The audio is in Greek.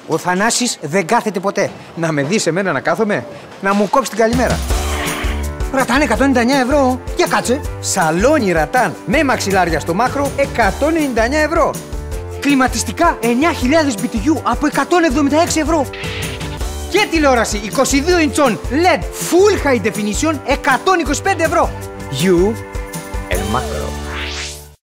Ο Θανάσης δεν κάθεται ποτέ. Να με δεις εμένα να κάθομαι, να μου κόψει την καλημέρα. Ρατάν 199 ευρώ. Για κάτσε. Σαλόνι ρατάν με μαξιλάρια στο μάκρο 199 ευρώ. Κλιματιστικά 9.000 BTU από 176 ευρώ. Και τηλεόραση 22 ιντσών LED Full High Definition 125 ευρώ. You el macro.